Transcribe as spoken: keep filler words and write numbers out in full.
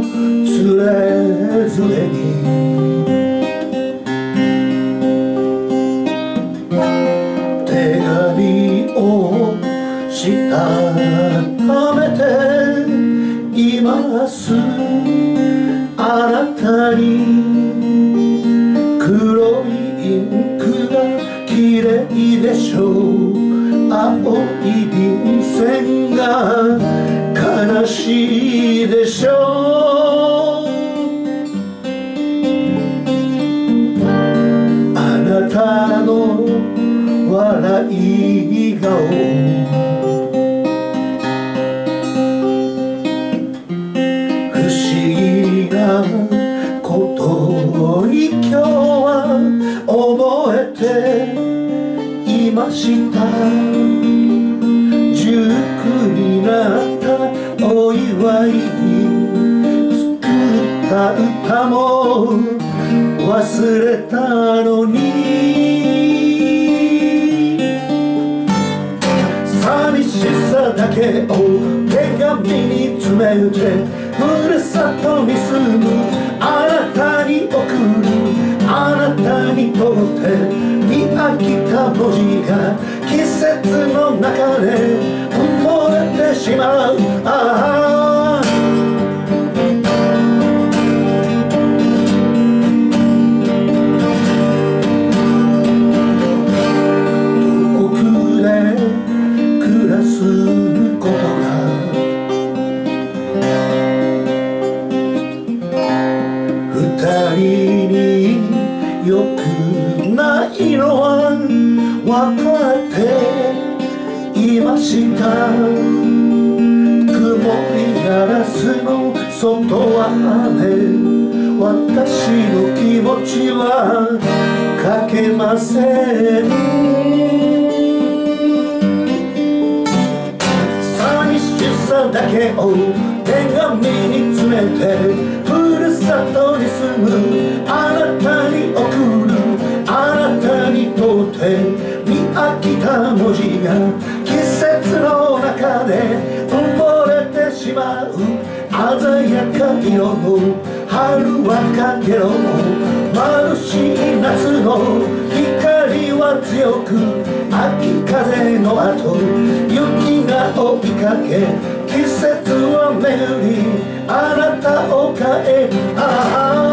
つれづれに手紙をしたためています。あなたに黒いインクが綺麗でしょう。青い便箋が悲しいでしょう。あなたの笑い顔不思議なことに今日は覚えていました。じゅうくになったお祝いに作った歌も忘れたのに、寂しさだけを手紙に詰めてふるさとに住むあなたに送る。あなたにとって見飽きた文字が季節の中で埋もれてしまう。ああ遠くで暮らすことが二人によくないのは分かっていました。曇りガラスの外は雨、私の気持ちは書けません。寂しさだけを手紙に詰めてふるさとに住むあなたに送る。あなたにとって見飽きた文字が季節の中で埋もれてしまう。鮮やか色の春はかげろも眩しい夏の光は強く、秋風の後雪が追いかけ季節は巡りあなたを変え、ああ